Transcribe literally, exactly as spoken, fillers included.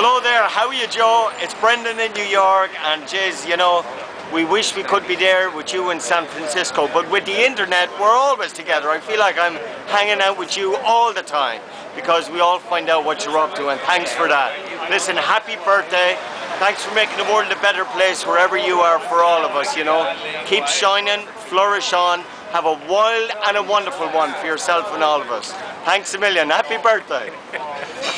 Hello there, how are you, Joe? It's Brendan in New York, and Jez, you know, we wish we could be there with you in San Francisco, but with the internet, we're always together. I feel like I'm hanging out with you all the time because we all find out what you're up to, and thanks for that. Listen, happy birthday. Thanks for making the world a better place wherever you are for all of us, you know. Keep shining, flourish on, have a wild and a wonderful one for yourself and all of us. Thanks a million. Happy birthday.